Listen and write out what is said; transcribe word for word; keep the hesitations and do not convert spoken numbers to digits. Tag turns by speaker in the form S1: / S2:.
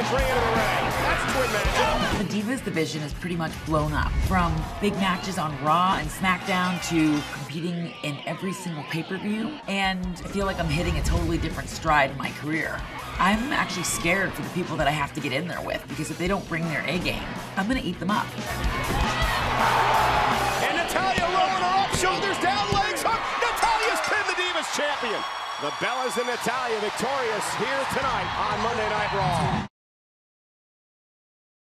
S1: entering into the ring. That's twin magic.
S2: The Divas division is pretty much blown up. From big matches on Raw and SmackDown to competing in every single pay-per-view. And I feel like I'm hitting a totally different stride in my career. I'm actually scared for the people that I have to get in there with, because if they don't bring their A game, I'm gonna eat them up.
S1: And Natalya rolling her up, shoulders down, legs hook. Natalya's pinned the Divas champion. The Bellas and Natalya victorious here tonight on Monday Night Raw.